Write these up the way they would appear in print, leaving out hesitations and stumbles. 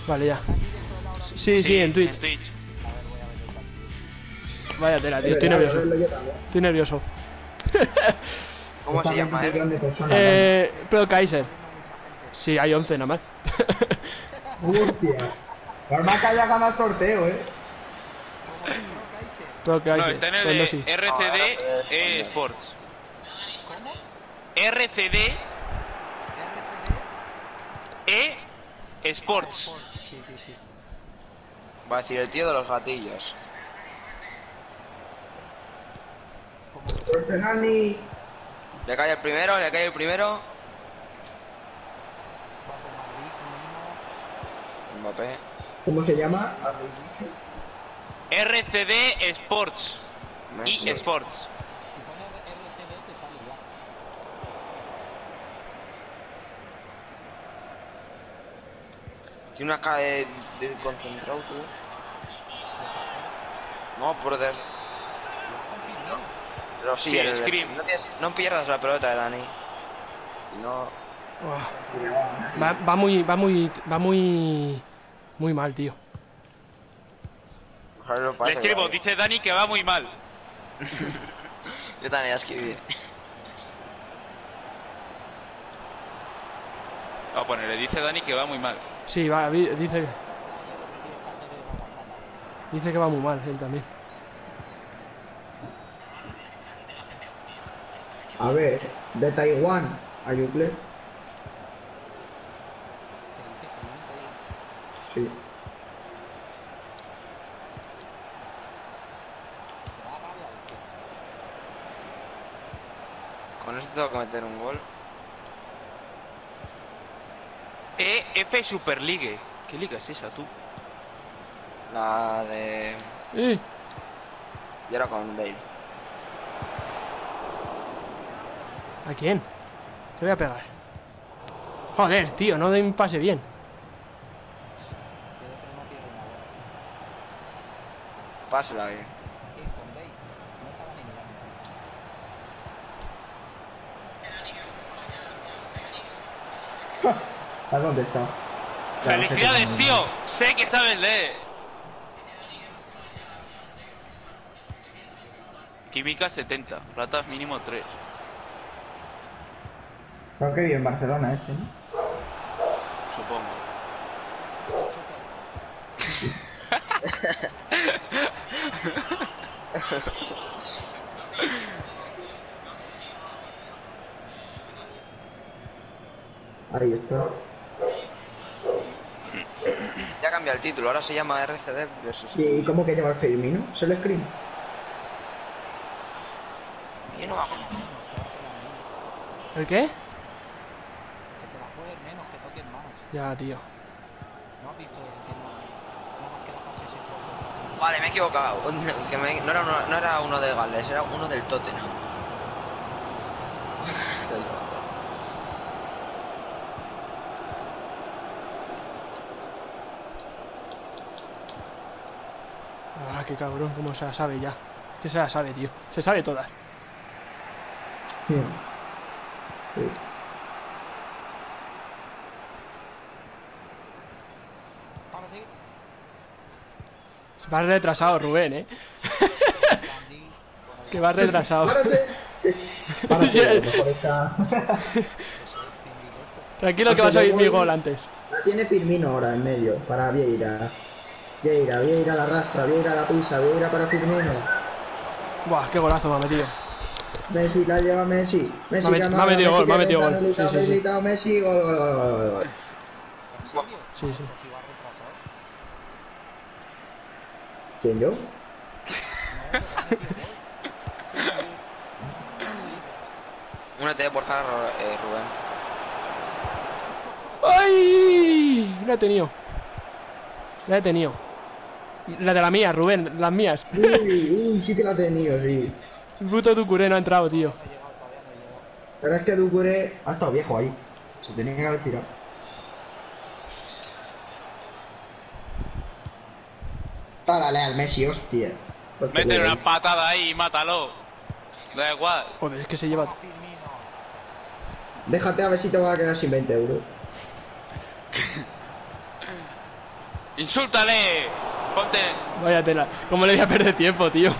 Vale, ya. Sí, en Twitch. Vaya tela, tío, estoy nervioso. Estoy nervioso. ¿Cómo se llama, Pro Kaiser. Sí, hay 11 nada más. Hostia. Normal que haya ganado el sorteo, Pro No, Kaiser. está en el Pues no, de sí. RCD Sports. RCD Sports. Va a decir el tío de los gatillos. Suerte, Nani. Le cae el primero, le cae el primero. Mbappé. ¿Cómo se llama? RCD Sports. Messi. Y Sports. Tiene una cara de concentrado, tú. No, por der. Pero sí, Sí, el Scream. no pierdas la pelota, Dani. Y no. Va muy mal, tío. Ojalá lo Le pase, escribo, vaya. dice Dani que va muy mal. Yo también a escribir. Ah, bueno, le dice Dani que va muy mal. Sí, dice que va muy mal, él también. A ver, de Taiwán, Ayucle. Sí. Con esto tengo que meter un gol. EF Super League. ¿Qué liga es esa, tú? La de. ¡Eh! Y ahora con Bale. ¿A quién? Te voy a pegar. Joder, tío, no doy un pase bien. Pásela ahí. ¿A dónde está? ¡Felicidades, tío! Sé que sabes leer. Química 70, ratas mínimo 3. Creo que vive en Barcelona este, ¿no? Supongo. Ahí está. Ya ha cambiado el título, ahora se llama RCD versus. ¿Y cómo que lleva el Firmino? ¿Se lo screen? Yo no hago. ¿El qué? Ya, tío. Vale, me he equivocado. Que no era uno de Gales, era uno del Tottenham. Del Tottenham. Ah, qué cabrón, cómo se la sabe ya. Que se la sabe, tío. Se sabe todas. Sí. Sí. Se va retrasado, Rubén, ¿eh? Que va retrasado. ¡Párate! Párate, a lo mejor está... Tranquilo que vas a oír mi gol antes. La tiene Firmino ahora en medio, para Vieira. Vieira la arrastra, Vieira la pisa, Vieira para Firmino. Buah, qué golazo me ha metido. Messi, la lleva Messi. Messi Me ha metido gol, me ha metido gol. Sí. Messi, gol. Sí. ¿Quién, yo? Únete, por favor, Rubén. ¡Ay! La he tenido. La de la mía, Rubén, las mías. Uy, sí que la ha tenido, sí. El puto Ducuré no ha entrado, tío. Pero es que Ducuré ha estado viejo ahí. Se tenía que haber tirado. Dale al Messi, hostia. Métele una patada ahí y mátalo. Da igual. Joder, es que se lleva... Déjate a ver si te vas a quedar sin 20 euros. ¡Insúltale! Ponte. Vaya tela. ¿Cómo le voy a perder tiempo, tío?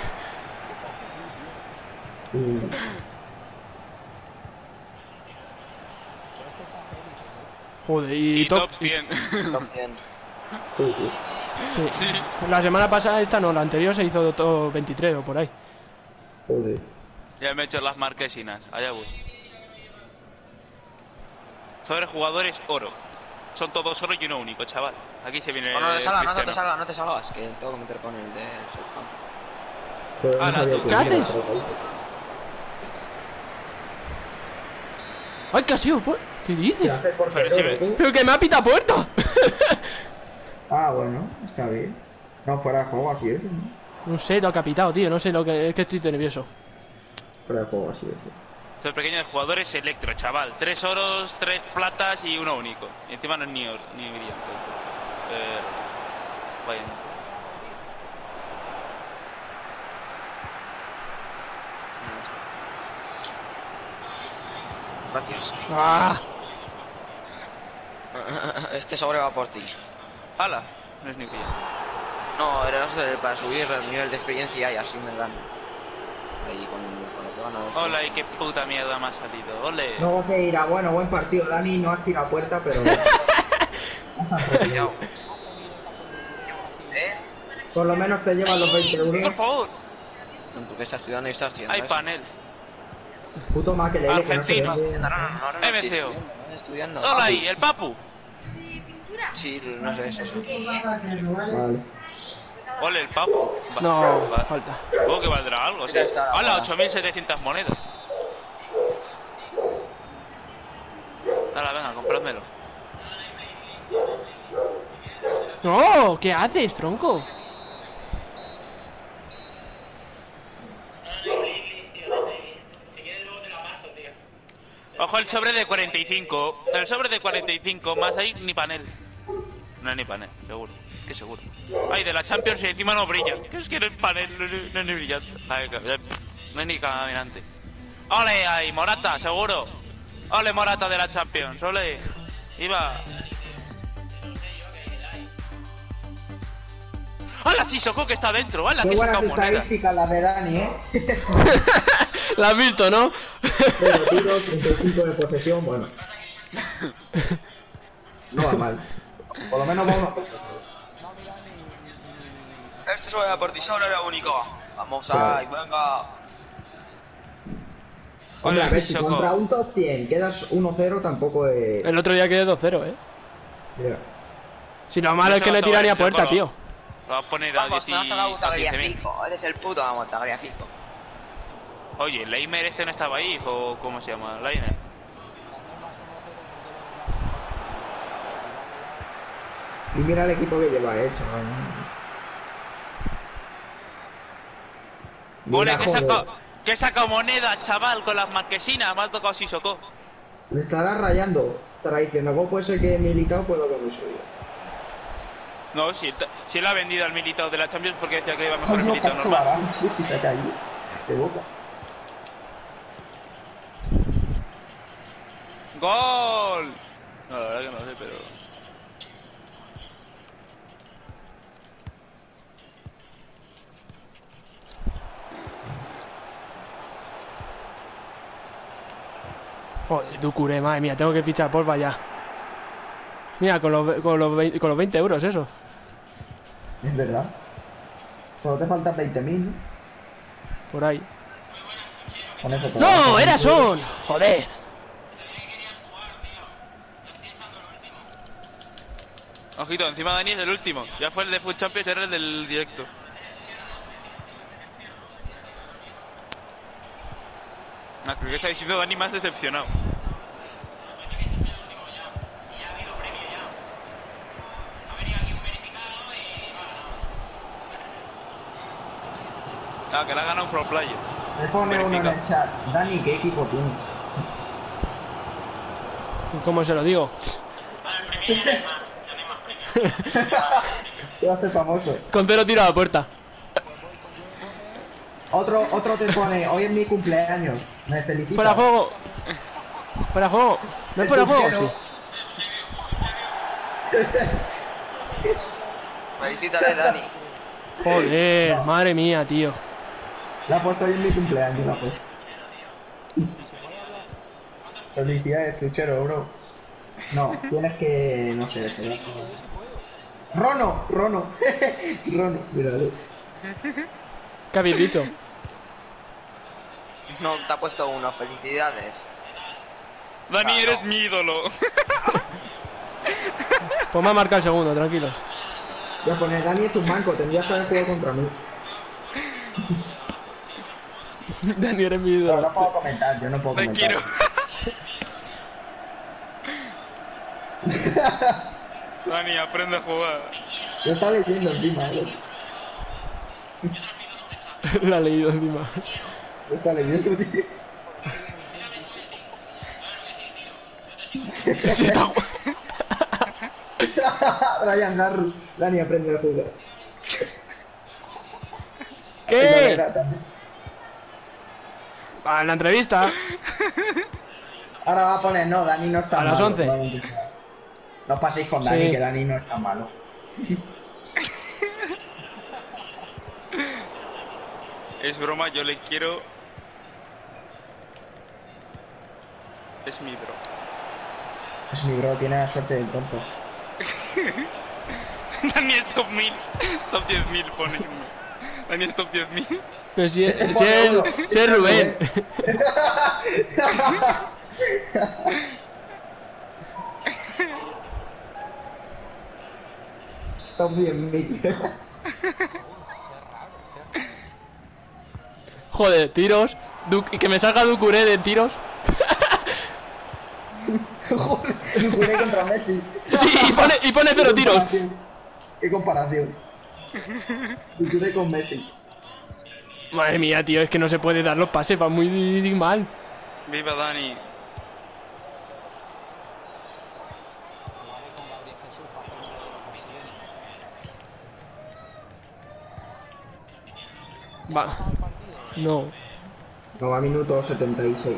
Joder, Y top 100. Top 100. Sí. La semana pasada esta no, la anterior se hizo todo 23 o por ahí. Joder. Ya me he hecho las marquesinas. Allá voy. Sobre jugadores oro. Son todos oro y uno único, chaval. Aquí se viene. No, no te el salgas, no te Cristiano. salgas, no te salgas. Que tengo que meter con el de Southampton. Pero no Ahora, sabía ¿tú que qué iba a haces? otro país. ¡Ay, qué ha sido! ¿Qué ¿Qué dices? hace el portero, Pero si loco? ¡Pero que me ha pitado puerta! Ah, bueno, está bien. No, fuera de juego así eso, ¿no? No sé lo que ha pitado, tío. No sé lo que... Es que estoy nervioso. Fuera de juego así eso. Soy pequeño de jugadores electro, chaval. 3 oros, 3 platas y uno único. Y encima no es ni oro, ni brillante. Vaya. Gracias. ¡Ah! Este sobre va por ti. ¡Hala! No es ni brillante. No, era para subir el nivel de experiencia y así me dan. Ahí con lo que van a... Hola, y qué puta mierda me ha salido. Ole. Luego te irá, bueno, buen partido, Dani, no has tirado puerta, pero... Cuidado. Por lo menos te llevan los 20 Por euros. favor. ¿Tú qué estás estudiando y estás estudiando? Hay eso? panel. Puto maquelele que no se Argentina. vende. No, ahora no estoy MCO. estudiando, no estoy estudiando. Hola ahí, el papu. Sí, no sé eso. Vale. Ole, el papu. No, Va. falta. Supongo que valdrá algo, sí. Mira, está la ¡Hala! bola. 8.700 monedas. Hala, venga, comprádmelo. ¡No! ¿Qué haces, tronco? Ojo el sobre de 45. El sobre de 45, más ahí ni panel. No hay ni panel, seguro. Que seguro. Ay, de la Champions y encima no brilla. Que es que no hay panel, no es ni brillante. Ay, no hay ni caminante. ¡Ole ahí, Morata, seguro! ¡Ole, Morata de la Champions! ¡Ole! ¡Iba! ¡Hala, Sissoko que está dentro! ¡Hala, Qué que buenas saca moneda! estadísticas las de Dani, La has visto, ¿no? 0 tiros, 35 de posesión, bueno. No va mal. Por lo menos vamos a hacer eso. Este sobre va por ti, solo era único. Vamos Claro. ahí, venga. Hombre, a Ole, ver, si Sissoko. contra un top 100 quedas 1-0 tampoco es... El otro día quedé 2-0, ¿eh? Yeah. Si lo malo es que no he tirado ni a puerta, tío. Lo vas a poner a Vamos, 10 no y te la gusta a 15.000. Griafico. Eres el puto amo, Griafico. Oye, ¿Leimer este no estaba ahí? ¿O cómo se llama? ¿Leimer? Y mira el equipo que lleva hecho, Ole, Mira, que joder. he sacado moneda, chaval, con las marquesinas. Me ha tocado Sissoko. Le estará rayando. Estará diciendo, ¿cómo puede ser que Militao puedo con un suyo? No, si él ha vendido al Militao de la Champions porque decía que iba mejor el Hazlo Militao normal. capturarán, sí, si se ha caído. De boca. ¡Gol! No, la verdad que no sé, pero... Joder, Ducuré, madre mía, tengo que fichar porfa ya. Mira, con los 20 euros, eso. Es verdad. Solo te faltan 20.000, ¿no? Por ahí. Con eso te ¡No! vas a- ¡Era Son! ¡Joder! Ojito, encima Dani es el último. Ya fue el de Food Champions, era el del directo. Ah, creo que está diciendo Dani más decepcionado. Ah, que le ha ganado un pro player. Me pone uno en el chat. Dani, ¿qué equipo tienes? ¿Cómo se lo digo? Se va a hacer famoso. Con 0 tiro a la puerta. Otro te pone, hoy es mi cumpleaños. Me felicita. ¡Fuera juego! ¡Fuera juego! ¿No es fuera juego? Sí. Felicítale, Dani. Joder, madre mía, tío. La he puesto hoy en mi cumpleaños, la he puesto. Felicidades, chuchero, bro. No, tienes que... no sé, pero... Rono, Rono. Rono, míralo. ¿Qué habéis dicho? No, te ha puesto uno. Felicidades. Dani, Ah, eres no. mi ídolo. Pues me ha marcado el segundo, tranquilos. Voy a poner Dani es un manco, tendrías que haber jugado contra mí. Dani, eres mi No, ídolo. no puedo comentar, yo no puedo Te comentar. quiero. Dani, aprende a jugar. Yo estaba leyendo encima, ¿eh? La he leído encima. Yo estaba leyendo, tío. Se está... Brian Garru. Dani aprende a jugar. ¿Qué? Era también. En la entrevista. Ahora va a poner, no, Dani no está A malo. las 11. No paséis con Dani, Sí. que Dani no está malo. Es broma, yo le quiero. Es mi bro. Es mi bro, tiene la suerte del tonto. Dani es top 1000. Top 10.000 pone. Dani es top 10.000. Pero si es Rubén. Están bien, Mick. Joder, tiros. Y que me salga Ducuré de tiros. Joder, Ducuré contra Messi. Sí, y pone 0 tiros. Qué comparación. Ducuré con Messi. Madre mía, tío, es que no se puede dar los pases, va muy mal. Viva Dani. Va. No. No, va a minuto 76.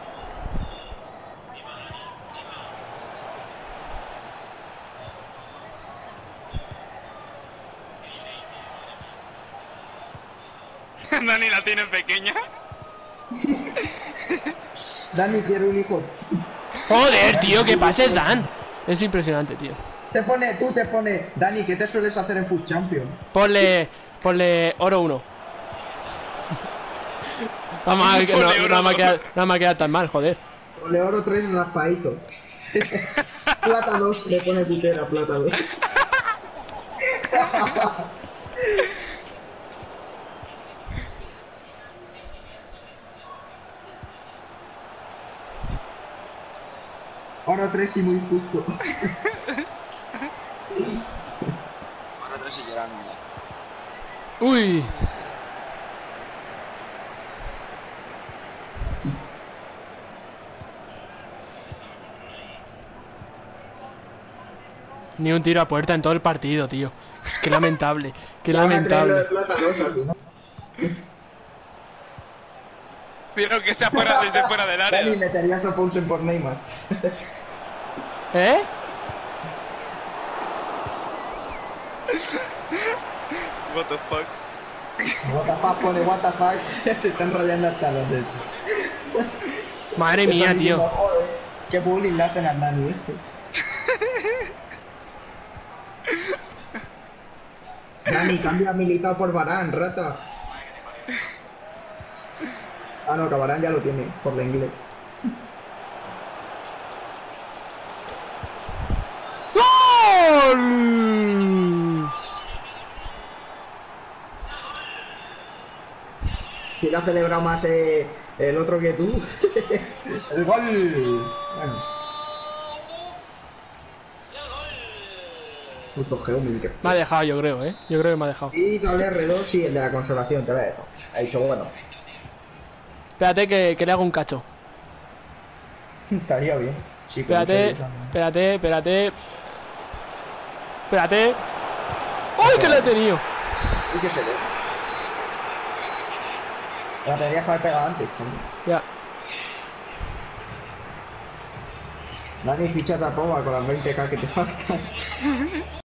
Dani la tiene pequeña. Dani quiere un hijo. Joder, tío, qué pases dan. Es impresionante, tío. Tú te pones, Dani, ¿qué te sueles hacer en Food Champion? Ponle oro 1. Nada más queda tan mal, joder. Ole oro 3 en raspadito. Plata 2, le pone putera, plata 2. Oro 3 y muy justo. Ahora tres y llorando. Uy. Ni un tiro a puerta en todo el partido, tío. Es que lamentable. Qué Ya van a traer lo de lamentable. plata 2 al final. Quiero que sea fuera desde fuera del Dani, área. meterías a Poulsen por Neymar. ¿Eh? What the fuck. What the fuck, pone what the fuck. Se están rayando hasta los de hecho. Madre mía, tío. Qué bullying le hacen a Dani este. Dani, cambia a Militao por Varane, rata. Ah, no, que Varane ya lo tiene, por la inglés. ¡Gol! ¿Quién ha celebrado más el otro que tú? El gol. Bueno. Puto Geomin, que Me ha dejado, yo creo, ¿eh? Yo creo que me ha dejado. Y doble R2, sí, el de la consolación, te lo he dejado. Ha dicho, bueno, Espérate que le hago un cacho. estaría bien. Sí, con Espérate, eso, espérate. ¡Uy, que lo he tenido! ¿Y qué se dé? La tendrías que haber pegado antes, coño. Ya. Dani, ficha a Pogba con las 20k que te faltan.